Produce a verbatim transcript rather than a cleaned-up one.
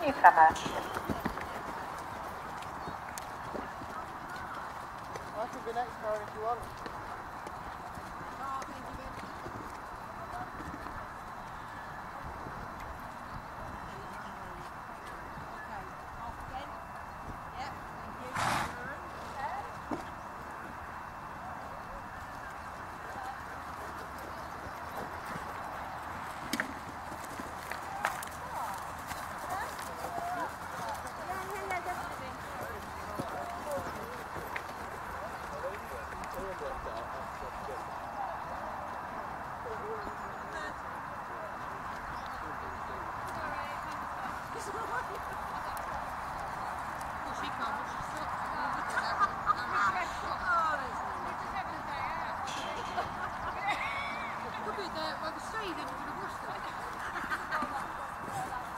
newcomer. I can be next car if you want. Like I say, they would have watched that.